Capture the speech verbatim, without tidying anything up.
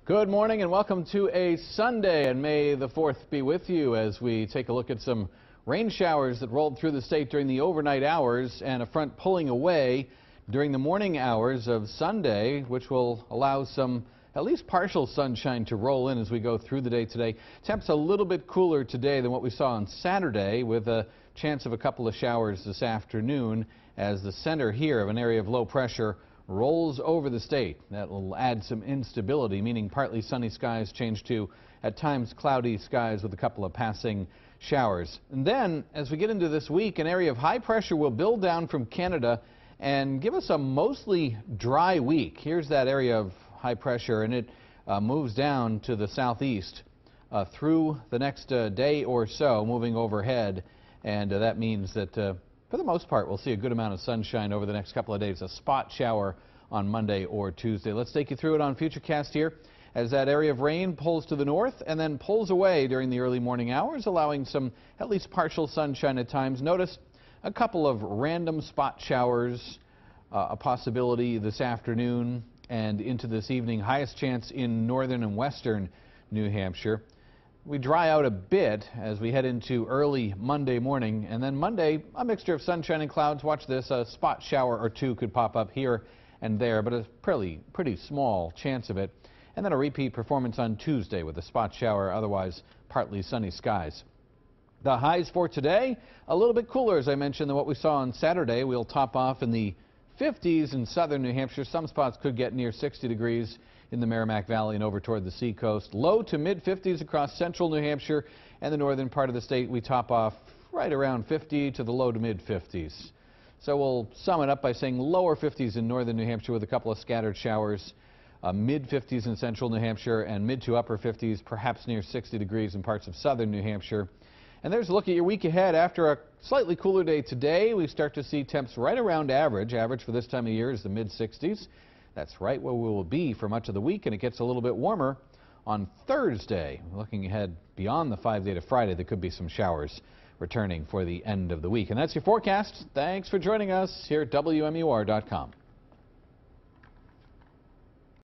Good morning and welcome to a Sunday, and may the fourth be with you as we take a look at some rain showers that rolled through the state during the overnight hours and a front pulling away during the morning hours of Sunday, which will allow some at least partial sunshine to roll in as we go through the day today. Temps a little bit cooler today than what we saw on Saturday, with a chance of a couple of showers this afternoon as the center here of an area of low pressure rolls over the state. That will add some instability, meaning partly sunny skies change to at times cloudy skies with a couple of passing showers. And then as we get into this week, an area of high pressure will build down from Canada and give us a mostly dry week. Here's that area of high pressure, and it uh, moves down to the southeast uh, through the next uh, day or so, moving overhead, and uh, that means that uh, for the most part, we'll see a good amount of sunshine over the next couple of days. A spot shower on Monday or Tuesday. Let's take you through it on Futurecast here as that area of rain pulls to the north and then pulls away during the early morning hours, allowing some at least partial sunshine at times. Notice a couple of random spot showers, uh, a possibility this afternoon and into this evening. Highest chance in northern and western New Hampshire. We dry out a bit as we head into early Monday morning, and then Monday, a mixture of sunshine and clouds. Watch this, a spot shower or two could pop up here and there, but a pretty, pretty small chance of it. And then a repeat performance on Tuesday with a spot shower, otherwise partly sunny skies. The highs for today, a little bit cooler, as I mentioned, than what we saw on Saturday. We'll top off in the fifties in southern New Hampshire. Some spots could get near sixty degrees in the Merrimack Valley and over toward the seacoast. Low to mid fifties across central New Hampshire and the northern part of the state. We top off right around fifty to the low to mid fifties. So we'll sum it up by saying lower fifties in northern New Hampshire with a couple of scattered showers, uh, mid fifties in central New Hampshire, and mid to upper fifties, perhaps near sixty degrees in parts of southern New Hampshire. And there's a look at your week ahead. After a slightly cooler day today, we start to see temps right around average. Average for this time of year is the mid sixties. That's right where we will be for much of the week, and it gets a little bit warmer on Thursday. Looking ahead beyond the five-day to Friday, there could be some showers returning for the end of the week. And that's your forecast. Thanks for joining us here at W M U R dot com.